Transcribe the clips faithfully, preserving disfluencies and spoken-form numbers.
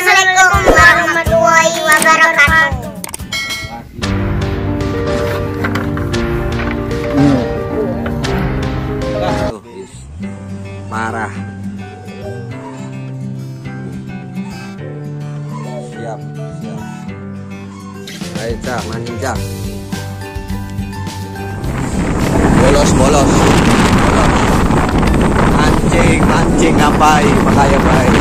Assalamualaikum warahmatullahi wabarakatuh. Marah. Siap, siap. Ayo, Cak, mancing, Cak. Bolos, bolos. Bolos. Mancing, mancing ngapain? Makanya baik.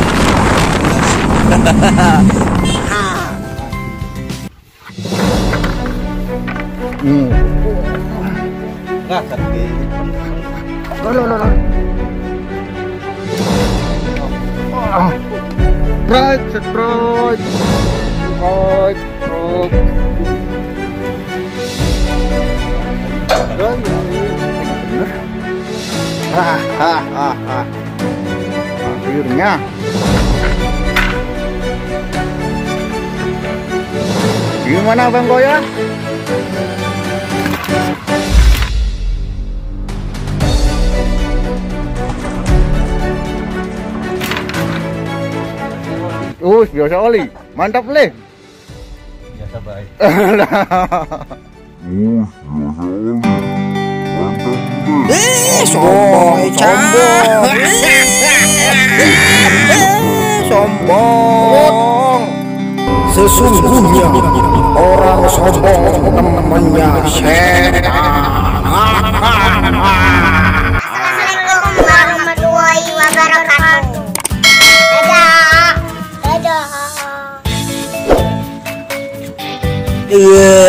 Hmm. Nggak sedih. Lo lo lo. Strike, strike, strike, strike. Ah, ah, ah, ah. Akhirnya. Gimana Bang Goya? Uh, biasa oli. Mantap, Le. Biasa baik. Eh, sombong, sombong. Sombong. Sesungguhnya orang sombong temannya setan. Assalamualaikum warahmatullahi wabarakatuh. Dadah. Dadah. Iya.